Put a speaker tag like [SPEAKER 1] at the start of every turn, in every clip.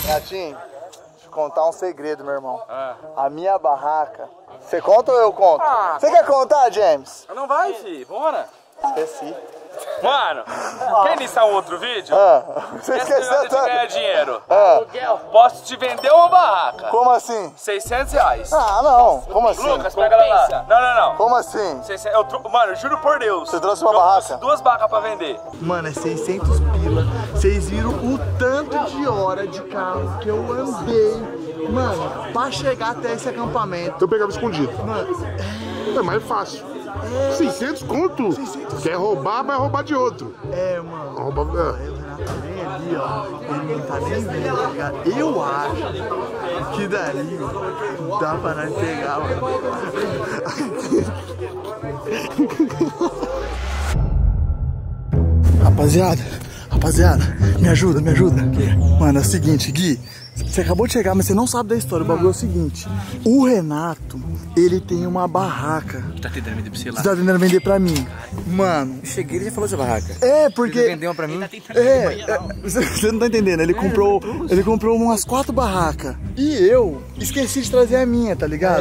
[SPEAKER 1] Natinho, deixa eu contar um segredo, meu irmão. A minha barraca... Você conta ou eu conto? Você quer contar, James?
[SPEAKER 2] Não vai, filho. Bora.
[SPEAKER 1] Esqueci.
[SPEAKER 2] Mano, quer iniciar um outro vídeo?
[SPEAKER 1] Você esqueceu
[SPEAKER 2] de ganhar dinheiro. Posso te vender uma barraca.
[SPEAKER 1] Como assim?
[SPEAKER 2] R$600.
[SPEAKER 1] Ah, não. Como assim?
[SPEAKER 2] Lucas, pega ela lá. Não.
[SPEAKER 1] Como assim?
[SPEAKER 2] Mano, eu juro por Deus.
[SPEAKER 1] Você trouxe uma barraca?
[SPEAKER 2] 2 barracas pra vender.
[SPEAKER 1] Mano, é 600 pila. Vocês viram o tanto de hora de carro que eu andei, mano, pra chegar até esse acampamento.
[SPEAKER 3] Eu pegava escondido.
[SPEAKER 1] Mano,
[SPEAKER 3] É mais fácil. 600 conto? 600. Quer roubar, vai roubar de outro.
[SPEAKER 1] Mano.
[SPEAKER 3] Rouba...
[SPEAKER 1] O Renato vem ali, ó. Ele não tá nem vendo, tá ligado? Eu acho que dali dá pra nós pegar, mano. Rapaziada, me ajuda. Mano, é o seguinte, Gui, você acabou de chegar, mas você não sabe da história. O bagulho é o seguinte: o Renato, ele tem uma barraca.
[SPEAKER 4] Tá tentando vender pra você lá.
[SPEAKER 1] Você tá tentando vender pra mim. Mano,
[SPEAKER 4] Eu cheguei, ele já falou essa barraca.
[SPEAKER 1] porque...
[SPEAKER 4] Ele vendeu uma pra mim.
[SPEAKER 1] Você não tá entendendo, ele comprou umas 4 barracas. E eu esqueci de trazer a minha, tá ligado?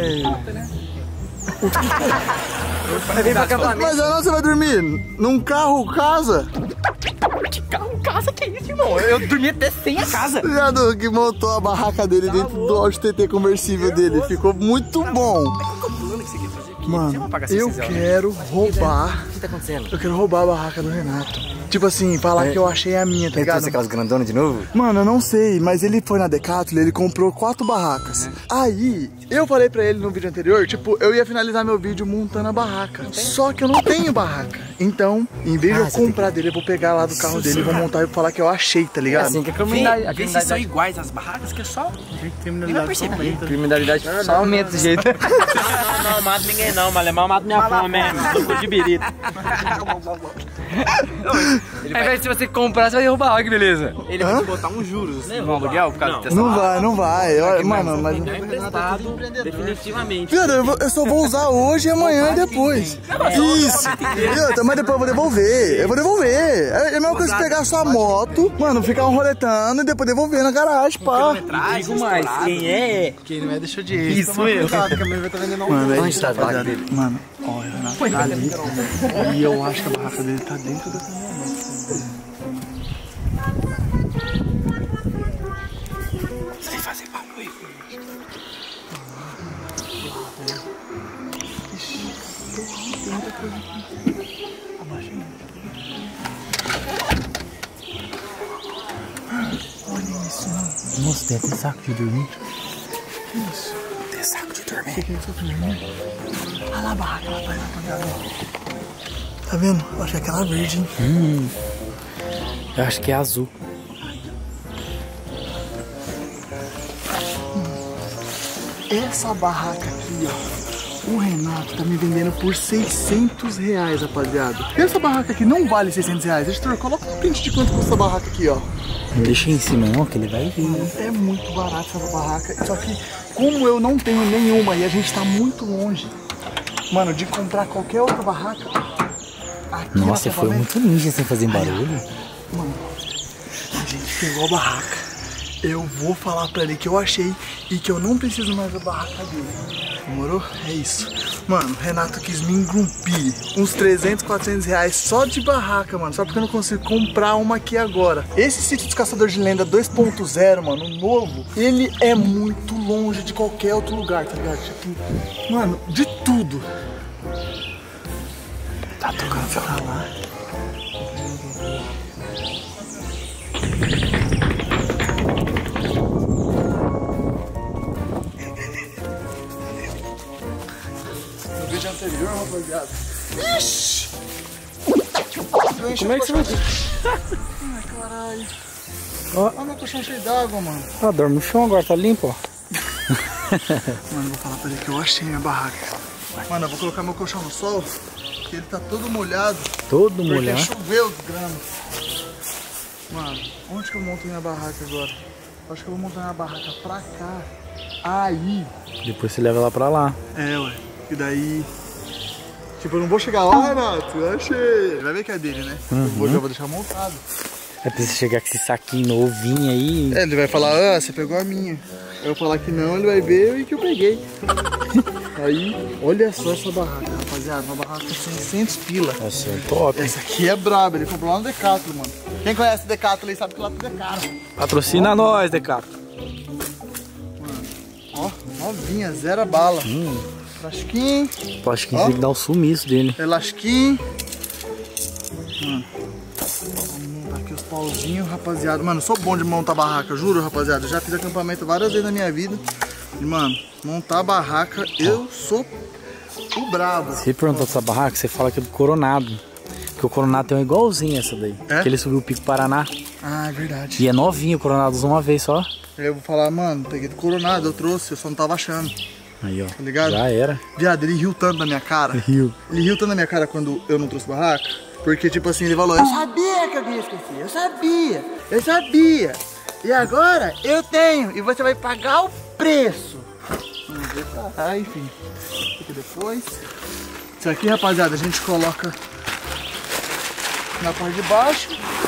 [SPEAKER 1] Mas não, você vai dormir num carro casa?
[SPEAKER 4] Carro, casa, que isso, irmão? Eu dormi até sem a casa.
[SPEAKER 1] Ligado que montou a barraca dele dentro do Audi TT conversível dele. Ficou muito bom. Mano, eu quero roubar.
[SPEAKER 4] O que tá acontecendo?
[SPEAKER 1] Eu quero roubar a barraca do Renato. Tipo assim, falar que eu achei a minha, tá
[SPEAKER 4] Ele
[SPEAKER 1] ligado?
[SPEAKER 4] trouxe aquelas grandonas de novo?
[SPEAKER 1] Mano, eu não sei, mas ele foi na Decathlon, ele comprou 4 barracas. Aí, eu falei pra ele no vídeo anterior, tipo, eu ia finalizar meu vídeo montando a barraca. Só que eu não tenho barraca. Então, em vez de eu comprar dele, eu vou pegar lá do carro dele, vou montar e falar que eu achei, tá ligado?
[SPEAKER 4] Assim que a criminalidade...
[SPEAKER 5] Vê se são iguais as barracas, que é só...
[SPEAKER 4] Criminalidade só aumenta desse jeito.
[SPEAKER 5] Não mato ninguém não, mas alemão mata minha fome mesmo. Tô de birita.
[SPEAKER 4] Ao invés de você comprar, você vai roubar, olha que beleza.
[SPEAKER 5] Ele vai te botar uns juros no aluguel por causa dessa
[SPEAKER 1] Não vai. Mano, mas...
[SPEAKER 5] emprestado, definitivamente.
[SPEAKER 1] Pedro, eu só vou usar hoje, amanhã e depois. Isso. Mas depois eu vou devolver. É a mesma coisa que pegar sua moto, mano, ficar roletando e depois devolver na garagem, pá.
[SPEAKER 5] Digo mais, quem é?
[SPEAKER 1] Quem não é, deixa de ir.
[SPEAKER 5] Isso mesmo.
[SPEAKER 1] Mano,
[SPEAKER 4] Onde tá a barraca dele?
[SPEAKER 1] Mano, olha, o Renato tá ali. E eu acho que a barraca dele tá dentro da caminhonete.
[SPEAKER 5] Sem fazer barulho.
[SPEAKER 1] Olha isso, mano.
[SPEAKER 4] Nossa, tem até saco de dormir.
[SPEAKER 1] Que isso?
[SPEAKER 5] Tem saco de dormir.
[SPEAKER 1] Que é isso, dormir? Olha lá a barraca, lá atrás, rapaziada. Tá vendo? Eu acho que é aquela verde, hein?
[SPEAKER 4] Eu acho que é azul.
[SPEAKER 1] Essa barraca aqui, ó, o Renato tá me vendendo por R$600, rapaziada. E essa barraca aqui não vale R$600. Editor, coloca um print de quanto custa essa barraca aqui, ó.
[SPEAKER 4] Deixa em cima não, que ele vai vir.
[SPEAKER 1] É muito barato essa barraca. Só que, como eu não tenho nenhuma e a gente tá muito longe, mano, de comprar qualquer outra barraca. Aqui
[SPEAKER 4] Nossa, foi muito ninja sem fazer barulho.
[SPEAKER 1] Mano, a gente pegou a barraca. Eu vou falar pra ele que eu achei e que eu não preciso mais da barraca dele. Demorou? É isso. Mano, Renato quis me engrupir uns 300, 400 reais só de barraca, mano. Só porque eu não consigo comprar uma aqui agora. Esse sítio dos Caçadores de Lenda 2.0, mano, novo, ele é muito longe de qualquer outro lugar, tá ligado? Tipo, mano, de tudo. Tá tocando violão lá. No vídeo anterior, rapaziada. Ixi! Como é que você vai... Ai, caralho. Olha meu colchão cheio d'água, mano.
[SPEAKER 4] Ah, dorme no chão agora, tá limpo, ó.
[SPEAKER 1] Mano, vou falar pra ele que eu achei minha barraca. Mano, eu vou colocar meu colchão no sol, porque ele tá todo molhado.
[SPEAKER 4] Todo
[SPEAKER 1] Porque
[SPEAKER 4] molhado.
[SPEAKER 1] choveu de grama. Mano, onde que eu monto minha barraca agora? Acho que eu vou montar minha barraca pra cá. Aí.
[SPEAKER 4] Depois você leva ela pra lá.
[SPEAKER 1] É, ué. E daí... Tipo, eu não vou chegar lá, Renato. Eu achei. Vai ver que é dele, né? Eu já vou deixar montado.
[SPEAKER 6] Vai ter que chegar com esse saquinho novinho aí.
[SPEAKER 1] É, ele vai falar, ah, você pegou a minha. Eu falar que não, ele vai ver e que eu peguei. Aí, olha só essa barraca, rapaziada. Uma barraca com 600 pila.
[SPEAKER 6] Nossa, top.
[SPEAKER 1] Essa aqui é braba, ele comprou lá no Decathlon, mano. Quem conhece o Decathlon aí sabe que lá tudo é caro.
[SPEAKER 6] Patrocina nós, Decato.
[SPEAKER 1] Ó, novinha, zero bala. Elastiquinho.
[SPEAKER 6] Plastiquinho tem que dar o sumiço dele.
[SPEAKER 1] Elastiquinho. Vamos montar aqui os pauzinhos, rapaziada. Mano, eu sou bom de montar barraca, juro, rapaziada. Eu já fiz acampamento várias vezes na minha vida. E, mano, montar barraca, eu sou o brabo.
[SPEAKER 6] Você perguntou dessa barraca, você fala que é do Coronado. Porque o Coronado tem uma igualzinha essa daí.
[SPEAKER 1] É?
[SPEAKER 6] Que ele subiu o Pico Paraná.
[SPEAKER 1] Ah, é verdade.
[SPEAKER 6] E é novinho, o Coronado usou uma vez só.
[SPEAKER 1] Eu vou falar, mano, peguei do Coronado, eu trouxe, eu só não tava achando.
[SPEAKER 6] Aí, ó.
[SPEAKER 1] Tá ligado?
[SPEAKER 6] Já era.
[SPEAKER 1] Viado, ele riu tanto da minha cara.
[SPEAKER 6] Riu.
[SPEAKER 1] Ele riu tanto da minha cara quando eu não trouxe barraca. Porque, tipo assim, ele falou, eu sabia que eu ia esquecer, eu sabia. E agora eu tenho, e você vai pagar o preço. Vamos ver pra cá, enfim. Aqui depois. Isso aqui, rapaziada, a gente coloca na parte de baixo.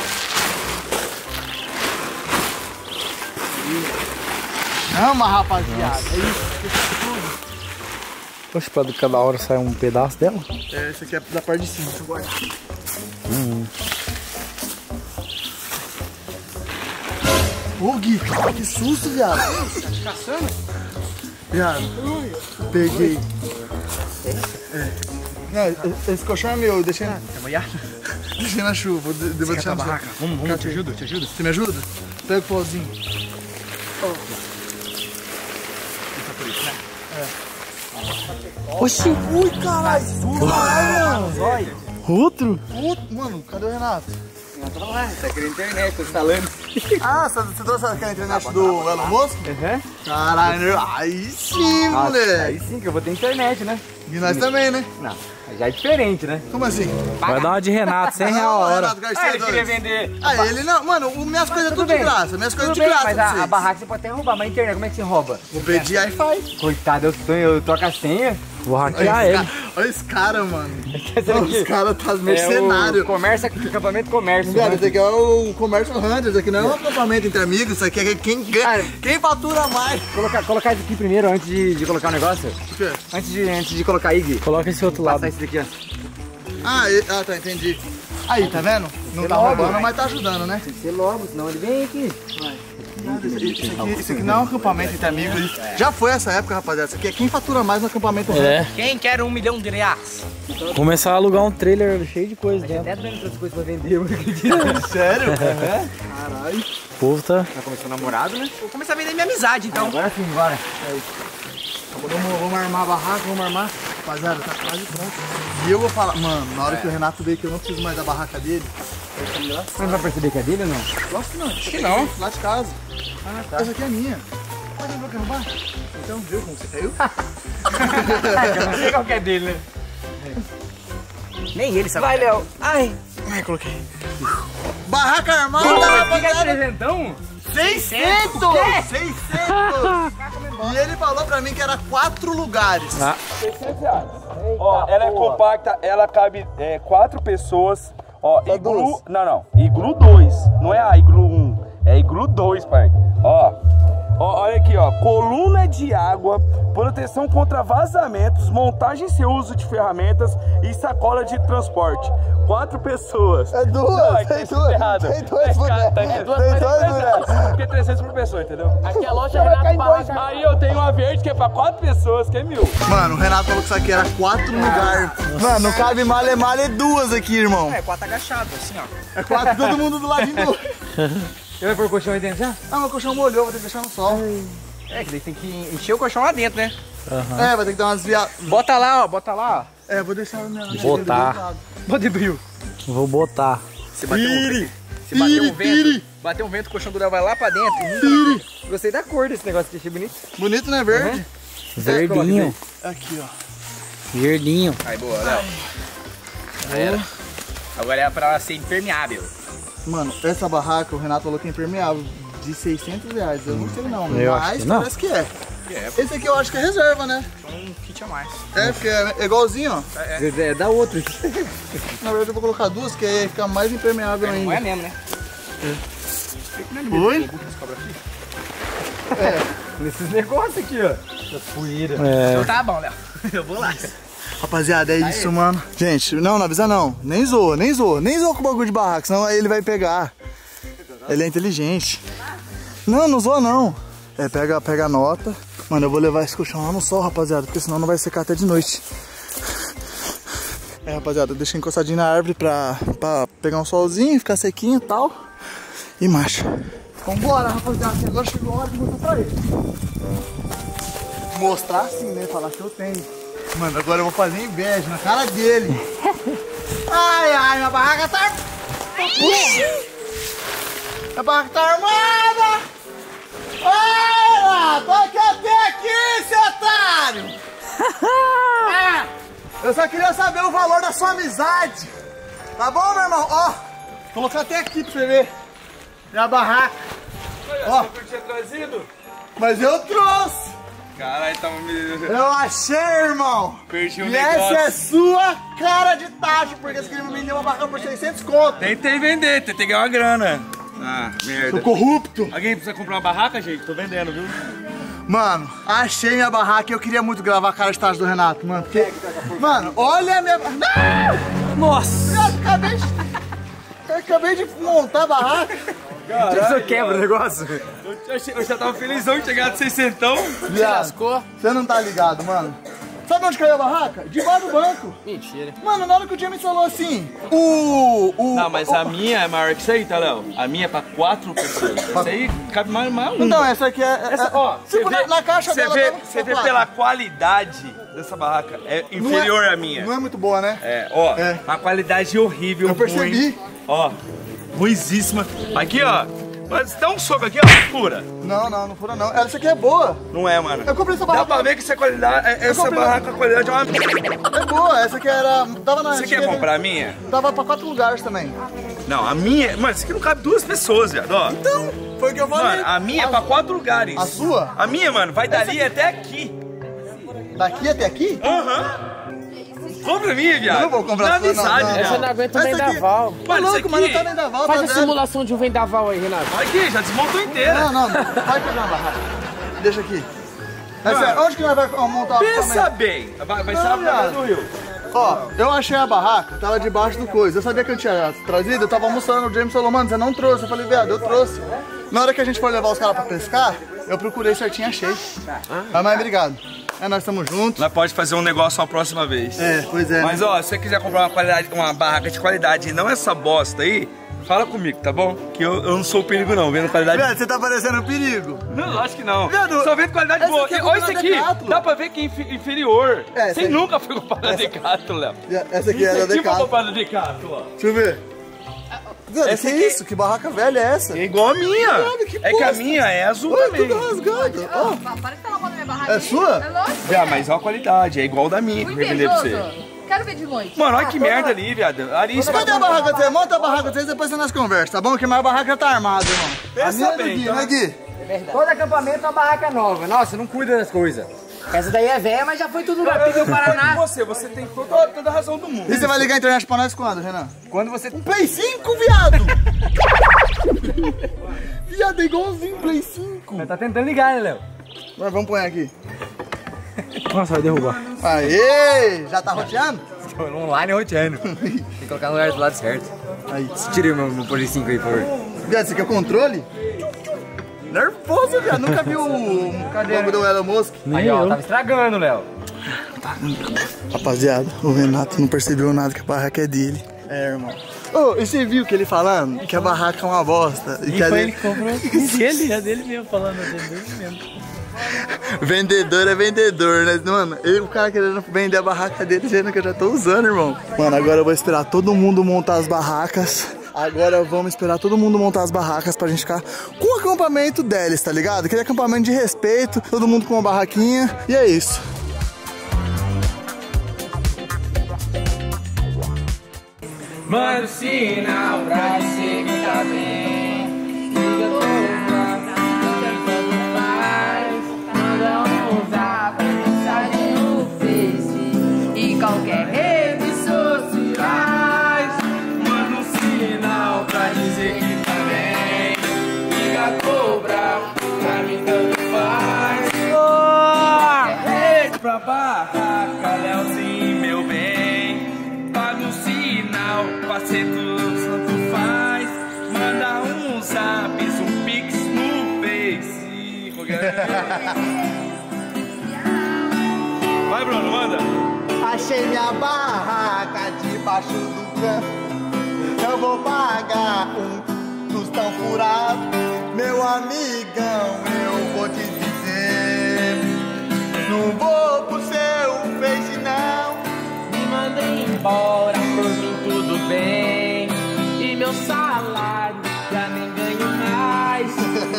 [SPEAKER 1] Chama, rapaziada. É isso.
[SPEAKER 6] Poxa, pra cada hora sai um pedaço dela.
[SPEAKER 1] É, esse aqui é da parte de cima, deixa eu guardar. Ô Gui, que susto, viado. Tá te caçando? Viado, peguei. Não, esse colchão é meu, eu deixei na... Deixei na chuva, devo deixar na barraca.
[SPEAKER 4] Vamos, te ajudo.
[SPEAKER 1] Você me ajuda? Pega o pauzinho.
[SPEAKER 6] Oxi!
[SPEAKER 1] Ui, caralho! Mano!
[SPEAKER 6] Outro?
[SPEAKER 1] Mano, cadê o Renato?
[SPEAKER 4] Tá querendo internet, tô instalando.
[SPEAKER 1] Ah, você trouxe aquela internet do Elon Musk?
[SPEAKER 4] Uhum.
[SPEAKER 1] Caralho, aí sim, moleque!
[SPEAKER 4] Aí sim que eu vou ter internet, né?
[SPEAKER 1] E nós também, né?
[SPEAKER 4] Não, já é diferente, né?
[SPEAKER 1] Como assim?
[SPEAKER 6] Vai dar uma de Renato, 100 reais a hora.
[SPEAKER 1] Renato Garcia,
[SPEAKER 4] Ele queria vender.
[SPEAKER 1] Ah, ele não, mano, minhas coisas é tudo de graça, minhas coisas de graça.
[SPEAKER 4] Mas
[SPEAKER 1] pra
[SPEAKER 4] a
[SPEAKER 1] vocês.
[SPEAKER 4] barraca você pode até roubar, mas a internet, como é que você rouba?
[SPEAKER 1] Vou pedir aí faz.
[SPEAKER 4] Coitado, eu troco a senha.
[SPEAKER 6] Vou hackear ele.
[SPEAKER 1] Olha esse cara, mano.
[SPEAKER 4] Será que
[SPEAKER 1] Os caras tá mercenário.
[SPEAKER 4] É o comércio, acampamento comércio.
[SPEAKER 1] Cara, isso aqui é o comércio Hunter, isso aqui não é um acampamento entre amigos, isso aqui é quem fatura mais.
[SPEAKER 4] Colocar isso aqui primeiro, antes de colocar o negócio.
[SPEAKER 1] O quê?
[SPEAKER 4] Antes de colocar aí, Gui.
[SPEAKER 6] Coloca esse outro lado.
[SPEAKER 4] Passar isso daqui, ó.
[SPEAKER 1] Ah, tá, entendi. Aí, tá vendo? Não tá
[SPEAKER 4] logo,
[SPEAKER 1] roubando, mas tá ajudando, né?
[SPEAKER 4] Tem que ser logo, senão ele vem aqui.
[SPEAKER 1] Isso aqui não é um acampamento entre amigos. Já foi essa época, rapaziada. Isso aqui é quem fatura mais no acampamento Hunter.
[SPEAKER 6] É.
[SPEAKER 4] Quem quer 1 milhão de reais?
[SPEAKER 6] Começar a alugar um trailer cheio de coisa dentro.
[SPEAKER 4] Até dando outras coisas pra vender, eu acredito.
[SPEAKER 1] Sério? Caralho.
[SPEAKER 6] O povo tá...
[SPEAKER 4] Já começou namorado, né? Vou começar a vender minha amizade, então. Agora sim, bora.
[SPEAKER 1] Vamos armar a barraca, vamos armar. Rapaziada, tá quase pronto. E eu vou falar, mano, na hora que o Renato ver que eu não preciso mais da barraca dele, vai ser engraçado.
[SPEAKER 4] Mas vai perceber que é dele ou não?
[SPEAKER 1] Lógico que não.
[SPEAKER 4] Acho que não.
[SPEAKER 1] Lá de casa.
[SPEAKER 4] Ah, tá.
[SPEAKER 1] Essa aqui é minha. Pode entrar aqui no bar? Então, viu como você caiu?
[SPEAKER 4] Eu não sei qual que é dele, né? Nem ele sabe. Vai, Léo. Ai.
[SPEAKER 1] Ai, coloquei. Barraca armada,
[SPEAKER 4] Fica
[SPEAKER 1] rapaziada.
[SPEAKER 4] presentão?
[SPEAKER 1] 600! 600! E ele falou pra mim que era 4 lugares.
[SPEAKER 2] Ó, ela é compacta, ela cabe 4 pessoas. Ó,
[SPEAKER 1] Só
[SPEAKER 2] iglu...
[SPEAKER 1] duas?
[SPEAKER 2] Não. Iglu 2. Não é a iglu 1. É iglu 2, pai. Ó, olha aqui, ó. Coluna de água, proteção contra vazamentos, montagem sem uso de ferramentas e sacola de transporte. 4 pessoas.
[SPEAKER 1] É duas,
[SPEAKER 2] Não,
[SPEAKER 1] tem
[SPEAKER 2] tá
[SPEAKER 1] duas.
[SPEAKER 2] errado.
[SPEAKER 1] Tem dois bonecos.
[SPEAKER 2] Tem duas
[SPEAKER 1] Tem dois
[SPEAKER 2] bonecos.
[SPEAKER 1] bonecos.
[SPEAKER 2] Porque 300 por pessoa, entendeu?
[SPEAKER 4] Aqui a loja Renato Barraca.
[SPEAKER 2] Aí eu tenho uma verde que é pra 4 pessoas, que é 1.000.
[SPEAKER 1] Mano, o Renato falou que isso aqui era 4 lugares. Mano, não cabe male 2 aqui, irmão.
[SPEAKER 4] É 4 agachados, assim, ó.
[SPEAKER 1] É 4, todo mundo do ladinho do...
[SPEAKER 4] Você vai pôr o colchão aí dentro já?
[SPEAKER 1] Ah, meu colchão molhou, vou ter que deixar no sol.
[SPEAKER 4] É, que daí tem que encher o colchão lá dentro, né?
[SPEAKER 1] É, vai ter que dar umas viadas.
[SPEAKER 4] Bota lá, ó.
[SPEAKER 1] É, vou deixar o meu.
[SPEAKER 6] Botar.
[SPEAKER 4] Bota Bril.
[SPEAKER 6] Vou botar.
[SPEAKER 4] Você bateu um vento. Bateu um vento, o colchão do Léo vai lá pra dentro. Gostei da cor desse negócio aqui, achei bonito.
[SPEAKER 1] Bonito, né? Verde?
[SPEAKER 6] Verdinho.
[SPEAKER 1] Aqui, ó.
[SPEAKER 6] Verdinho.
[SPEAKER 4] Aí, boa, Léo. Agora é pra ser impermeável.
[SPEAKER 1] Mano, essa barraca, o Renato falou que é impermeável. De 600 reais. Eu não sei não,
[SPEAKER 6] Eu acho
[SPEAKER 1] mas
[SPEAKER 6] que não.
[SPEAKER 1] parece que é. Esse aqui eu acho que é reserva, né?
[SPEAKER 4] Um kit a mais.
[SPEAKER 1] É, porque é igualzinho, ó.
[SPEAKER 4] É, dá outro.
[SPEAKER 1] Na verdade eu vou colocar 2, que aí fica mais impermeável
[SPEAKER 4] Não é
[SPEAKER 1] ainda.
[SPEAKER 4] mesmo, né?
[SPEAKER 1] Oi?
[SPEAKER 4] Nesses negócios aqui, ó. Essa poeira.
[SPEAKER 6] É.
[SPEAKER 4] Então tá bom, Léo. Eu vou lá.
[SPEAKER 1] Rapaziada, é isso, mano. Gente, não avisa não. Nem zoa com o bagulho de barraca, senão aí ele vai pegar. Ele é inteligente. Não zoa não. Pega a nota. Mano, eu vou levar esse colchão lá no sol, rapaziada, porque senão não vai secar até de noite. Rapaziada, deixa encostadinho na árvore pra pegar um solzinho, ficar sequinho e tal. E marcha. Vambora, rapaziada, que agora chegou a hora de mostrar pra ele. Mostrar assim, né? Falar que eu tenho. Mano, agora eu vou fazer inveja na cara dele. Ai, minha barraca tá... Minha barraca tá armada! Ai, tô aqui até aqui, seu otário! Eu só queria saber o valor da sua amizade. Tá bom, meu irmão? Ó, vou colocar até aqui pra você ver. Minha barraca. Ó,
[SPEAKER 2] Você tinha trazido?
[SPEAKER 1] mas eu trouxe.
[SPEAKER 2] Caralho, tava me...
[SPEAKER 1] Eu achei, irmão.
[SPEAKER 2] Perdi um
[SPEAKER 1] E
[SPEAKER 2] negócio.
[SPEAKER 1] essa é sua cara de taxa, porque você queria me vender uma barraca por 600 conto.
[SPEAKER 2] Tentei vender, tentei ganhar uma grana. Ah, merda.
[SPEAKER 1] Sou corrupto.
[SPEAKER 2] Alguém precisa comprar uma barraca, gente? Tô vendendo, viu?
[SPEAKER 1] Mano, achei minha barraca e eu queria muito gravar a cara de taxa do Renato, mano. Porque... Mano, olha a minha...
[SPEAKER 6] Nossa!
[SPEAKER 1] Eu acabei de montar a barraca.
[SPEAKER 4] Você quebra o negócio?
[SPEAKER 2] Eu já tava felizão de chegar de 600.
[SPEAKER 1] Viado, você não tá ligado, mano. Sabe onde caiu a barraca? Debaixo do banco.
[SPEAKER 4] Mentira.
[SPEAKER 1] Mano, na hora que o James falou assim,
[SPEAKER 2] Não, mas a minha é maior que isso aí, tá, Léo? A minha é pra 4 pessoas. Essa aí cabe mais um.
[SPEAKER 1] Então, essa aqui é...
[SPEAKER 2] Ó,
[SPEAKER 1] tipo, na caixa dela...
[SPEAKER 2] Você vê pela qualidade dessa barraca, é inferior à minha.
[SPEAKER 1] Não é muito boa, né?
[SPEAKER 2] É, a qualidade horrível,
[SPEAKER 1] Eu percebi.
[SPEAKER 2] ruim. Ó, ruizíssima. Aqui, ó, mas dá um soco aqui, ó, fura.
[SPEAKER 1] Não fura não. Essa aqui é boa.
[SPEAKER 2] Não é, mano.
[SPEAKER 1] Eu comprei essa
[SPEAKER 2] Dá
[SPEAKER 1] barraca.
[SPEAKER 2] pra ver que essa qualidade, essa
[SPEAKER 1] comprei-
[SPEAKER 2] barraca, a qualidade é uma...
[SPEAKER 1] É boa, essa aqui era... Tava na...
[SPEAKER 2] Você quer comprar a minha?
[SPEAKER 1] Tava pra 4 lugares também.
[SPEAKER 2] Não, a minha... Mano, isso aqui não cabe 2 pessoas, viado, ó.
[SPEAKER 1] Então, foi o que eu falei.
[SPEAKER 2] Mano, a minha é pra 4 lugares.
[SPEAKER 1] A sua?
[SPEAKER 2] A minha, mano, vai dali até aqui.
[SPEAKER 1] Daqui até aqui?
[SPEAKER 2] Aham. Compra a minha, viado.
[SPEAKER 1] Eu não vou comprar
[SPEAKER 2] Na
[SPEAKER 1] a sua, não,
[SPEAKER 2] amizade,
[SPEAKER 1] não.
[SPEAKER 2] viado.
[SPEAKER 6] Você não aguenta um
[SPEAKER 1] Essa aqui-
[SPEAKER 6] vendaval.
[SPEAKER 1] Tá
[SPEAKER 2] Mano, isso
[SPEAKER 1] louco, mas não tá
[SPEAKER 2] aqui...
[SPEAKER 1] vendaval,
[SPEAKER 6] Faz
[SPEAKER 1] tá
[SPEAKER 6] a
[SPEAKER 1] vendo?
[SPEAKER 6] simulação de um vendaval aí, Renato.
[SPEAKER 2] Aqui, já desmontou inteira.
[SPEAKER 1] Não, vai pegar uma barraca. Deixa aqui. Essa, onde que nós vamos montar o
[SPEAKER 2] Pensa
[SPEAKER 1] equipamento?
[SPEAKER 2] bem. Vai ser
[SPEAKER 1] Não,
[SPEAKER 2] na praia
[SPEAKER 1] viado.
[SPEAKER 2] do Rio.
[SPEAKER 1] Ó, eu achei a barraca, tava debaixo do coisa. Eu sabia que eu tinha trazido, eu tava almoçando, o James falou, mano, você não trouxe. Eu falei, viado, eu trouxe. Na hora que a gente for levar os caras pra pescar, eu procurei certinho, achei. Mas obrigado. Nós estamos juntos.
[SPEAKER 2] Nós pode fazer um negócio uma próxima vez.
[SPEAKER 1] Pois é.
[SPEAKER 2] Mas ó, se você quiser comprar uma barraca de qualidade e não essa bosta aí, fala comigo, tá bom? Que eu não sou perigo não, vendo qualidade...
[SPEAKER 1] Viado, você tá parecendo um perigo.
[SPEAKER 2] Não, acho que não.
[SPEAKER 1] Viado,
[SPEAKER 2] só vendo qualidade
[SPEAKER 1] essa
[SPEAKER 2] boa.
[SPEAKER 1] aqui é
[SPEAKER 2] Olha isso
[SPEAKER 1] comprada
[SPEAKER 2] aqui,
[SPEAKER 1] Decathlon.
[SPEAKER 2] dá pra ver que é inferior.
[SPEAKER 1] Essa
[SPEAKER 2] Você
[SPEAKER 1] aí.
[SPEAKER 2] nunca foi comprado na Decathlon, Léo.
[SPEAKER 1] Essa aqui é da
[SPEAKER 2] Isso aqui foi
[SPEAKER 1] Decathlon.
[SPEAKER 2] comprado na Decathlon, ó.
[SPEAKER 1] Deixa eu ver. Viado,
[SPEAKER 2] Essa
[SPEAKER 1] que
[SPEAKER 2] aqui-
[SPEAKER 1] isso? Que barraca velha é essa?
[SPEAKER 2] É igual a minha.
[SPEAKER 1] Viado, que
[SPEAKER 2] É que a
[SPEAKER 1] bosta.
[SPEAKER 2] minha é azul
[SPEAKER 1] Olha,
[SPEAKER 2] também.
[SPEAKER 1] tudo rasgado. Ó,
[SPEAKER 7] Para de falar mal da minha barraca.
[SPEAKER 1] É sua?
[SPEAKER 7] É lógico.
[SPEAKER 2] Ah, mas olha a qualidade, é igual da minha que eu vendei pra você.
[SPEAKER 7] Invejoso. Quero ver de noite.
[SPEAKER 2] Mano, olha que merda ali, viado. Ali, isso
[SPEAKER 1] cadê a barraca de vocês? Monta a barraca de vocês e depois você nós conversa, tá bom? Que minha barraca já tá armada, irmão.
[SPEAKER 2] Pensa
[SPEAKER 1] A minha é do
[SPEAKER 2] bem,
[SPEAKER 1] Gui,
[SPEAKER 2] tá?
[SPEAKER 1] né, Gui?
[SPEAKER 4] Todo acampamento é uma barraca nova. Nossa, não cuida das coisas. Essa daí é velha, mas já foi tudo na Pica do Paraná.
[SPEAKER 2] Você tem toda a razão do mundo.
[SPEAKER 1] E você vai ligar a internet pra nós quando, Renan?
[SPEAKER 4] Quando você...
[SPEAKER 1] Um Play 5, viado! Viado, é igualzinho Play 5.
[SPEAKER 4] Tá tentando ligar, né, Léo?
[SPEAKER 1] Mas vamos pôr aqui.
[SPEAKER 6] Nossa, vai derrubar.
[SPEAKER 1] Aê! Já tá roteando?
[SPEAKER 4] Tô online roteando. Tem que colocar no lugar do lado certo.
[SPEAKER 1] Aí.
[SPEAKER 4] Tira o meu Play 5 aí, por favor.
[SPEAKER 1] Viado, esse aqui é o controle? Nervoso, viado. Nunca viu o logo do Elon Musk?
[SPEAKER 4] Aí, ó, tava estragando, Léo.
[SPEAKER 1] Rapaziada, o Renato não percebeu nada que a barraca é dele. É, irmão. Ô, e você viu que ele falando que a barraca é uma bosta? E que a dele...
[SPEAKER 6] comprou a dele mesmo, falando dele mesmo.
[SPEAKER 1] Vendedor é vendedor, né? Mano, o cara querendo vender a barraca dele, dizendo que eu já tô usando, irmão. Mano, agora eu vou esperar todo mundo montar as barracas. Agora vamos esperar todo mundo montar as barracas pra gente ficar com o acampamento deles, tá ligado? Aquele acampamento de respeito, todo mundo com uma barraquinha. E é isso.
[SPEAKER 5] Manda o sinal pra dizer que tá bem. Liga toda, tanto faz. Manda um zap, mensagem no Face e qualquer rede sociais. Manda um sinal pra dizer que tá bem.
[SPEAKER 2] pode ser tudo, tanto faz. Manda um zap, um pix no Face. Vai, Bruno, manda.
[SPEAKER 1] Achei minha barraca debaixo do canto. Eu vou pagar um tostão furado. Meu amigão, eu vou te dizer, não vou pro seu Face não.
[SPEAKER 5] Me mandei embora, por mim tudo bem. E meu salário já nem ganho mais.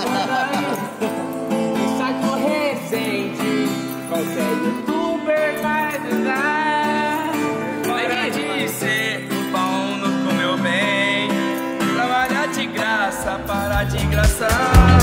[SPEAKER 5] Um saco recente, qualquer youtuber vai usar.
[SPEAKER 2] Para de ser um pau no meu bem. Trabalhar de graça, parar de engraçar.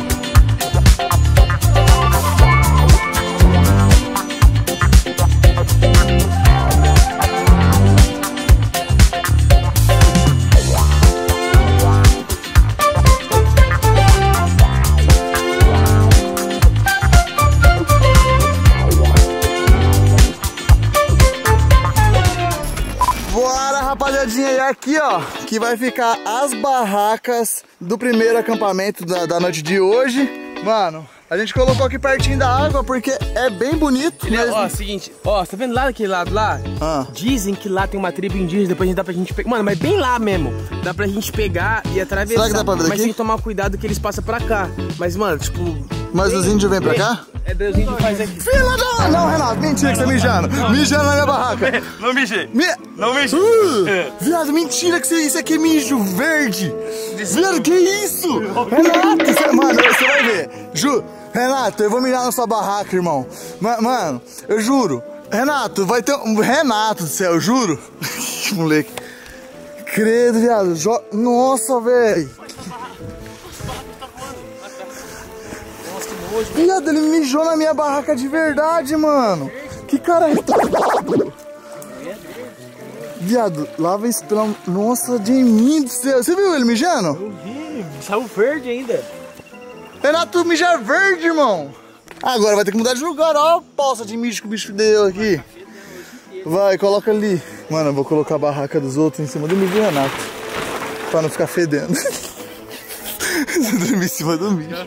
[SPEAKER 1] Rapaziadinha, e aqui ó, que vai ficar as barracas do primeiro acampamento da noite de hoje. Mano, a gente colocou aqui pertinho da água porque é bem bonito.
[SPEAKER 5] Mas... Ó, seguinte, ó, tá vendo lá daquele lado lá? Dizem que lá tem uma tribo indígena, depois dá pra gente pegar. Mano, mas bem lá mesmo. Dá pra gente pegar e atravessar.
[SPEAKER 1] Será que dá pra ver
[SPEAKER 5] mas
[SPEAKER 1] daqui?
[SPEAKER 5] tem que tomar cuidado que eles passam pra cá. Mas, mano, tipo...
[SPEAKER 1] Mas os índios vêm pra cá?
[SPEAKER 5] É, os índios faz aqui.
[SPEAKER 1] Fila da... Não, Renato, mentira que você mijando. Mijando na minha barraca.
[SPEAKER 2] Não mijei. Não mijei.
[SPEAKER 1] Viado, mentira que isso aqui é mijo verde. Viado, que isso? Renato, mano, você vai ver. Renato, eu vou mijar na sua barraca, irmão. Mano, eu juro. Renato, vai ter um... Renato do céu, eu juro. Que moleque. Credo, viado. Nossa, velho. Viado, ele mijou na minha barraca de verdade, mano. Que cara retardado. Viado, lava isso pela... Nossa, de mim do céu. Você viu ele mijando?
[SPEAKER 5] Eu vi, saiu verde ainda.
[SPEAKER 1] Renato, mija verde, irmão. Agora vai ter que mudar de lugar. Olha a poça de mijo que o bicho deu aqui. Vai, coloca ali. Mano, eu vou colocar a barraca dos outros em cima do mijo do Renato. Pra não ficar fedendo. Você dorme em cima do mijo.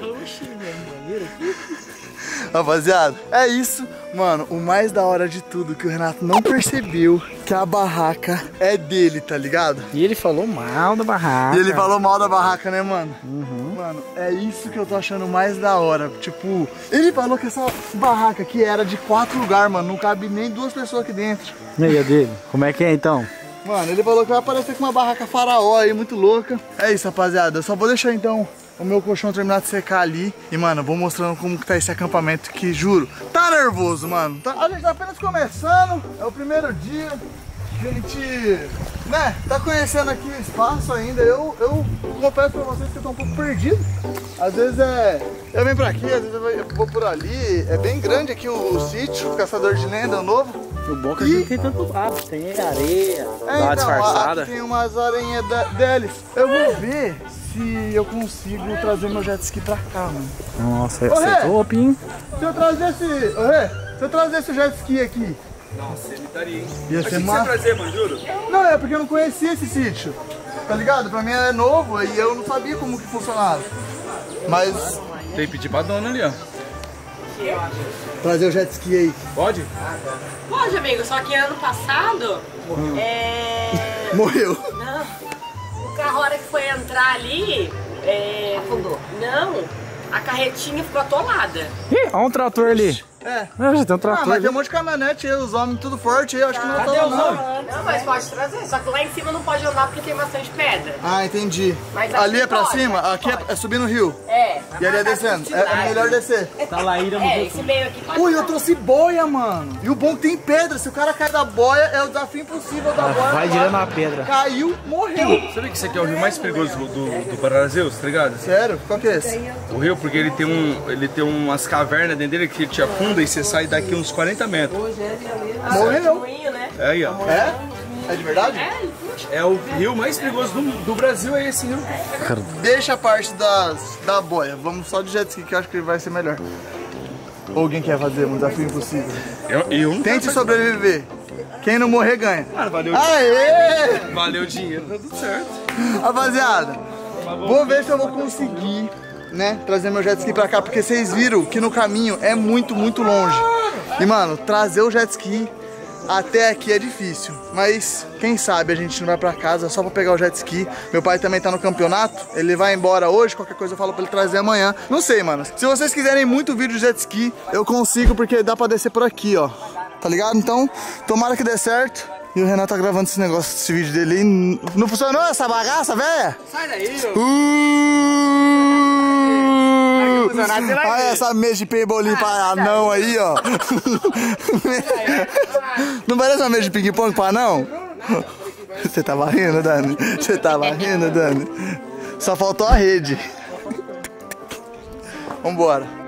[SPEAKER 1] Rapaziada, é isso. Mano, o mais da hora de tudo que o Renato não percebeu que a barraca é dele, tá ligado?
[SPEAKER 6] E ele falou mal da barraca.
[SPEAKER 1] E ele falou mal da barraca, né, mano? Mano, é isso que eu tô achando mais da hora. Tipo, ele falou que essa barraca aqui era de 4 lugares, mano. Não cabe nem 2 pessoas aqui dentro.
[SPEAKER 6] E aí, a dele? Como é que é, então?
[SPEAKER 1] Mano, ele falou que vai aparecer com uma barraca faraó aí, muito louca. É isso, rapaziada. Eu só vou deixar, então, o meu colchão terminar de secar ali. E, mano, eu vou mostrando como que tá esse acampamento que, juro, tá nervoso, mano. A gente tá apenas começando, é o primeiro dia. A gente, né, tá conhecendo aqui o espaço ainda. Eu confesso pra vocês que eu tô um pouco perdido. Às vezes eu venho pra aqui, às vezes eu vou por ali. É bem grande aqui o sítio, o Caçador de Lenda, o novo.
[SPEAKER 6] O bom é que a gente tem tanto lado, tem areia, dá uma disfarçada.
[SPEAKER 1] Aqui tem umas areinhas deles. Eu vou ver se eu consigo trazer meu jet ski pra cá, mano.
[SPEAKER 6] Nossa, é top, hein?
[SPEAKER 1] Se eu trazesse... Ô, Rê, se eu trazesse o jet ski aqui...
[SPEAKER 2] Nossa, ele daria, hein?
[SPEAKER 1] Ia ser massa.
[SPEAKER 2] Você trazer, mano, juro?
[SPEAKER 1] Não, é porque eu não conhecia esse sítio. Tá ligado? Pra mim é novo e eu não sabia como que funcionava. Mas...
[SPEAKER 2] Tem que pedir pra dona ali, ó.
[SPEAKER 1] Trazer o jet ski aí.
[SPEAKER 2] Pode?
[SPEAKER 8] Pode, amigo, só que ano passado...
[SPEAKER 1] Morreu.
[SPEAKER 8] Não. O carro, a hora que foi entrar ali... Afundou. Não. A carretinha ficou atolada.
[SPEAKER 6] Ih, olha um trator ali. Já tem um trator.
[SPEAKER 1] Mas tem um monte de caminhonete aí, os homens tudo forte aí, eu acho que não tá não.
[SPEAKER 8] Não, mas pode trazer. Só que lá em cima não pode andar porque tem bastante pedra.
[SPEAKER 1] Ah, entendi.
[SPEAKER 8] Mas
[SPEAKER 1] ali é pra
[SPEAKER 8] pode,
[SPEAKER 1] cima? Aqui é subir no rio?
[SPEAKER 8] É.
[SPEAKER 1] E ali é descendo? É melhor descer.
[SPEAKER 6] Tá lá, ira
[SPEAKER 8] Esse meio aqui pode.
[SPEAKER 1] Ui, eu trouxe boia, mano. E o bom que tem pedra. Se o cara cair da boia, é o desafio impossível da boia.
[SPEAKER 6] Vai direto na pedra.
[SPEAKER 1] Caiu, morreu.
[SPEAKER 2] Sabe que esse aqui é o rio mais perigoso do Brasil, tá ligado?
[SPEAKER 1] Sério? Qual que é esse?
[SPEAKER 2] O rio, porque ele tem umas cavernas dentro dele que te afunda e você sai daqui uns 40 metros.
[SPEAKER 1] Morreu.
[SPEAKER 8] Né?
[SPEAKER 2] É aí, ó.
[SPEAKER 1] É? É de verdade?
[SPEAKER 2] É o rio mais perigoso do Brasil, é esse rio.
[SPEAKER 1] Deixa a parte da boia. Vamos só de jet ski que eu acho que vai ser melhor. Ou alguém quer fazer um desafio impossível?
[SPEAKER 2] Eu não
[SPEAKER 1] Tente sobreviver. Quem não morrer ganha.
[SPEAKER 2] Mano, valeu.
[SPEAKER 1] Aê!
[SPEAKER 2] Valeu o dinheiro, tá tudo certo.
[SPEAKER 1] Rapaziada, vou ver se eu vou conseguir, né, trazer meu jet ski pra cá, porque vocês viram que no caminho é muito longe. E, mano, trazer o jet ski até aqui é difícil, mas quem sabe a gente não vai pra casa só pra pegar o jet ski. Meu pai também tá no campeonato, ele vai embora hoje, qualquer coisa eu falo pra ele trazer amanhã. Não sei, mano. Se vocês quiserem muito vídeo de jet ski, eu consigo, porque dá pra descer por aqui, ó. Tá ligado? Então, tomara que dê certo. E o Renato tá gravando esse negócio, esse vídeo dele aí. Não funcionou essa bagaça, velho?
[SPEAKER 5] Sai daí, ô.
[SPEAKER 1] Olha essa mesa de pebolim pra anão aí, ó. Não parece uma mesa de ping-pong pra anão? Você tava rindo, Dani? Você tava rindo, Dani? Só faltou a rede. Vambora.